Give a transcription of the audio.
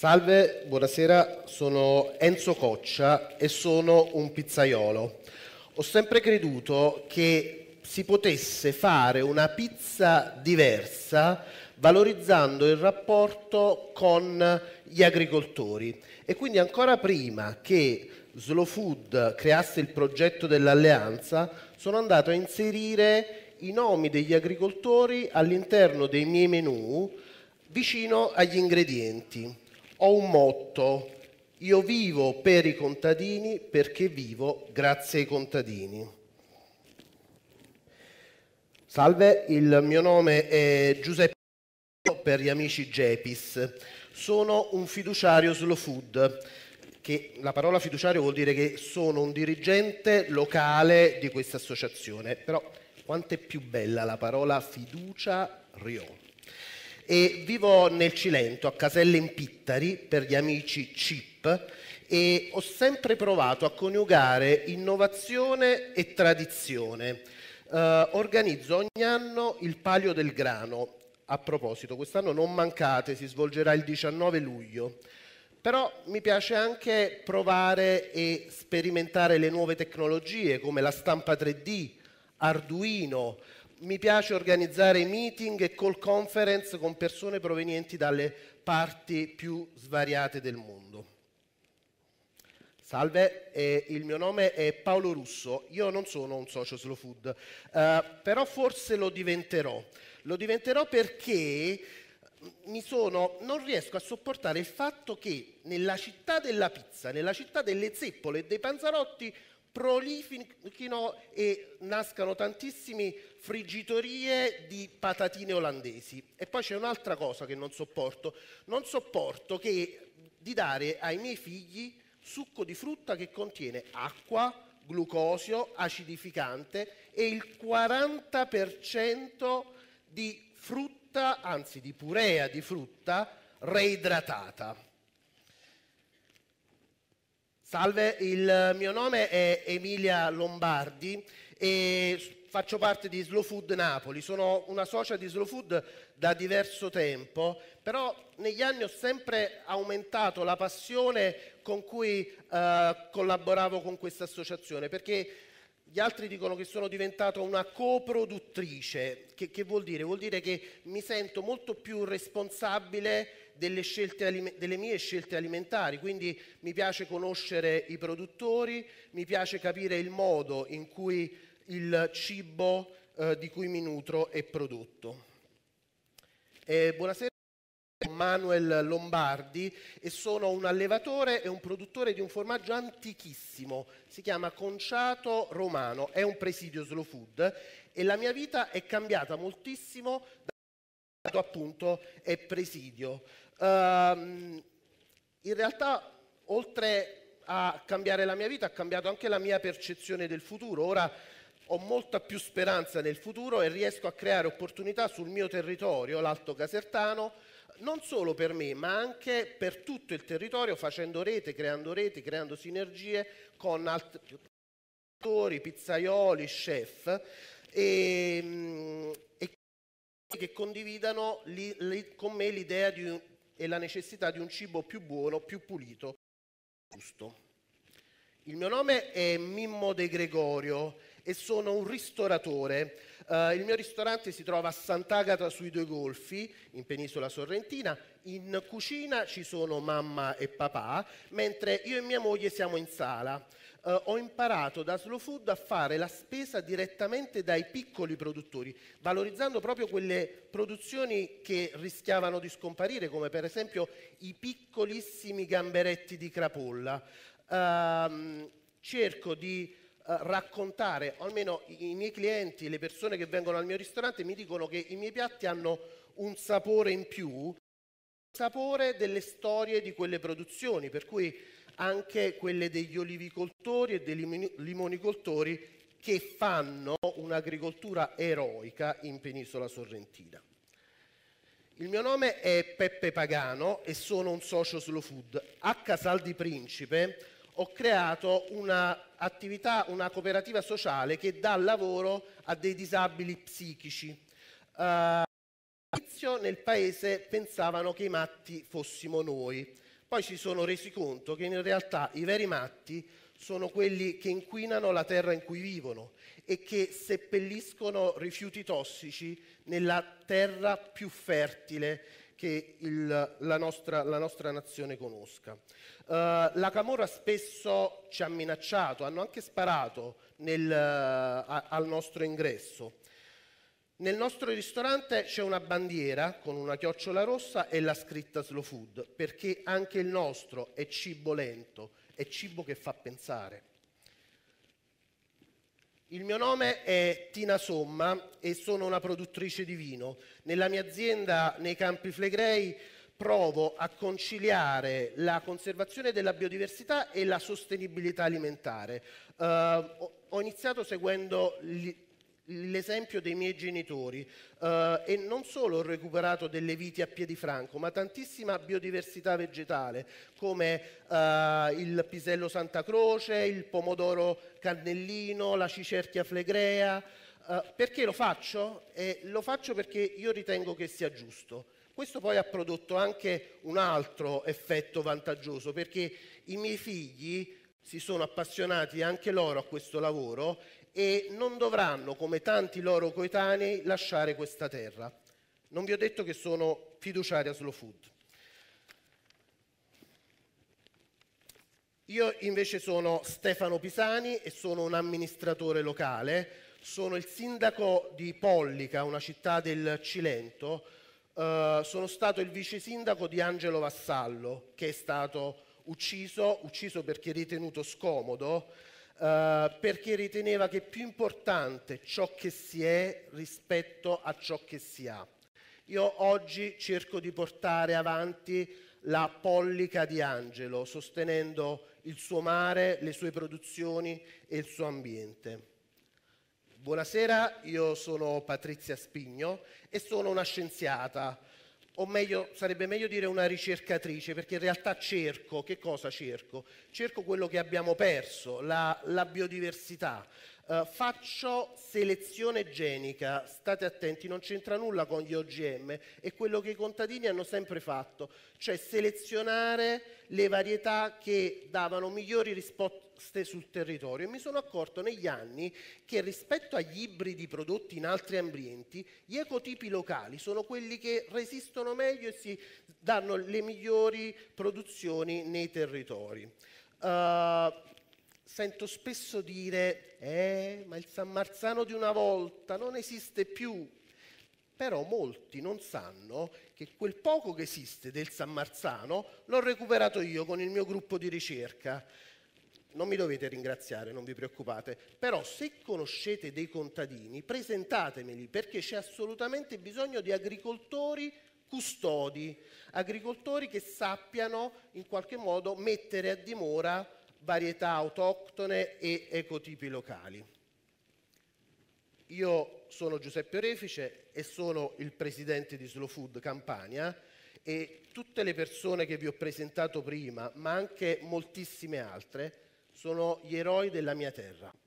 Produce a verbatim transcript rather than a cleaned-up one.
Salve, buonasera, sono Enzo Coccia e sono un pizzaiolo. Ho sempre creduto che si potesse fare una pizza diversa valorizzando il rapporto con gli agricoltori e quindi ancora prima che Slow Food creasse il progetto dell'alleanza sono andato a inserire i nomi degli agricoltori all'interno dei miei menù vicino agli ingredienti. Ho un motto: io vivo per i contadini perché vivo grazie ai contadini. Salve, il mio nome è Giuseppe per gli amici Gepis. Sono un fiduciario Slow Food, che la parola fiduciario vuol dire che sono un dirigente locale di questa associazione, però quanto è più bella la parola fiduciario. E vivo nel Cilento, a Caselle in Pittari, per gli amici C I P, e ho sempre provato a coniugare innovazione e tradizione. Uh, organizzo ogni anno il Palio del Grano. A proposito, quest'anno non mancate, si svolgerà il diciannove luglio. Però mi piace anche provare e sperimentare le nuove tecnologie come la stampa tre D, Arduino. Mi piace organizzare meeting e call conference con persone provenienti dalle parti più svariate del mondo. Salve, eh, il mio nome è Paolo Russo, io non sono un socio Slow Food, eh, però forse lo diventerò. Lo diventerò perché mi sono, non riesco a sopportare il fatto che nella città della pizza, nella città delle zeppole e dei panzarotti prolifichino e nascano tantissimi friggitorie di patatine olandesi. E poi c'è un'altra cosa che non sopporto, non sopporto che di dare ai miei figli succo di frutta che contiene acqua, glucosio, acidificante e il quaranta per cento di frutta, anzi di purea di frutta reidratata. Salve, il mio nome è Emilia Lombardi e faccio parte di Slow Food Napoli. Sono una socia di Slow Food da diverso tempo, però negli anni ho sempre aumentato la passione con cui eh, collaboravo con questa associazione, perché gli altri dicono che sono diventato una coproduttrice. Che, che vuol dire? Vuol dire che mi sento molto più responsabile delle, scelte, delle mie scelte alimentari, quindi mi piace conoscere i produttori, mi piace capire il modo in cui il cibo eh, di cui mi nutro è prodotto. Eh, buonasera. Manuel Lombardi e sono un allevatore e un produttore di un formaggio antichissimo, si chiama Conciato Romano, è un presidio Slow Food e la mia vita è cambiata moltissimo da appunto è presidio. Um, in realtà oltre a cambiare la mia vita ha cambiato anche la mia percezione del futuro. Ora ho molta più speranza nel futuro e riesco a creare opportunità sul mio territorio, l'Alto Casertano, non solo per me, ma anche per tutto il territorio, facendo rete, creando reti, creando sinergie con altri produttori, pizzaioli, chef, e, e che condividano li, li, con me l'idea di un, e la necessità di un cibo più buono, più pulito, giusto. Il mio nome è Mimmo De Gregorio e sono un ristoratore. Uh, il mio ristorante si trova a Sant'Agata sui Due Golfi, in Penisola Sorrentina. In cucina ci sono mamma e papà, mentre io e mia moglie siamo in sala. Uh, ho imparato da Slow Food a fare la spesa direttamente dai piccoli produttori, valorizzando proprio quelle produzioni che rischiavano di scomparire, come per esempio i piccolissimi gamberetti di crapolla. Uh, cerco di Uh, raccontare, o almeno i, i miei clienti, le persone che vengono al mio ristorante mi dicono che i miei piatti hanno un sapore in più, un sapore delle storie di quelle produzioni, per cui anche quelle degli olivicoltori e dei limoni, limonicoltori che fanno un'agricoltura eroica in Penisola Sorrentina. Il mio nome è Peppe Pagano e sono un socio Slow Food. A Casal di Principe ho creato un'attività, una cooperativa sociale che dà lavoro a dei disabili psichici. Uh, all'inizio nel paese pensavano che i matti fossimo noi, poi si sono resi conto che in realtà i veri matti sono quelli che inquinano la terra in cui vivono e che seppelliscono rifiuti tossici nella terra più fertile che il, la, nostra, la nostra nazione conosca. Uh, la Camorra spesso ci ha minacciato, hanno anche sparato nel, uh, a, al nostro ingresso. Nel nostro ristorante c'è una bandiera con una chiocciola rossa e la scritta Slow Food, perché anche il nostro è cibo lento, è cibo che fa pensare. Il mio nome è Tina Somma e sono una produttrice di vino. Nella mia azienda nei Campi Flegrei provo a conciliare la conservazione della biodiversità e la sostenibilità alimentare. Uh, ho iniziato seguendo l'esempio dei miei genitori uh, e non solo ho recuperato delle viti a Piedifranco, ma tantissima biodiversità vegetale come uh, il pisello Santa Croce, il pomodoro cannellino, la cicerchia flegrea. Uh, perché lo faccio? Eh, lo faccio perché io ritengo che sia giusto. Questo poi ha prodotto anche un altro effetto vantaggioso, perché i miei figli si sono appassionati anche loro a questo lavoro e non dovranno, come tanti loro coetanei, lasciare questa terra. Non vi ho detto che sono fiduciaria Slow Food. Io invece sono Stefano Pisani e sono un amministratore locale. Sono il sindaco di Pollica, una città del Cilento. Uh, sono stato il vice sindaco di Angelo Vassallo, che è stato ucciso, ucciso perché ritenuto scomodo, uh, perché riteneva che è più importante ciò che si è rispetto a ciò che si ha. Io oggi cerco di portare avanti la Pollica di Angelo, sostenendo il suo mare, le sue produzioni e il suo ambiente. Buonasera, io sono Patrizia Spigno e sono una scienziata, o meglio, sarebbe meglio dire una ricercatrice, perché in realtà cerco, che cosa cerco? Cerco quello che abbiamo perso, la, la biodiversità. Uh, faccio selezione genica, state attenti, non c'entra nulla con gli O G M, è quello che i contadini hanno sempre fatto, cioè selezionare le varietà che davano migliori risposte sul territorio. E mi sono accorto negli anni che rispetto agli ibridi prodotti in altri ambienti, gli ecotipi locali sono quelli che resistono meglio e si danno le migliori produzioni nei territori. Uh, Sento spesso dire, eh, ma il San Marzano di una volta non esiste più. Però molti non sanno che quel poco che esiste del San Marzano l'ho recuperato io con il mio gruppo di ricerca. Non mi dovete ringraziare, non vi preoccupate. Però se conoscete dei contadini, presentatemeli, perché c'è assolutamente bisogno di agricoltori custodi, agricoltori che sappiano in qualche modo mettere a dimora varietà autoctone e ecotipi locali. Io sono Giuseppe Orefice e sono il presidente di Slow Food Campania e tutte le persone che vi ho presentato prima, ma anche moltissime altre, sono gli eroi della mia terra.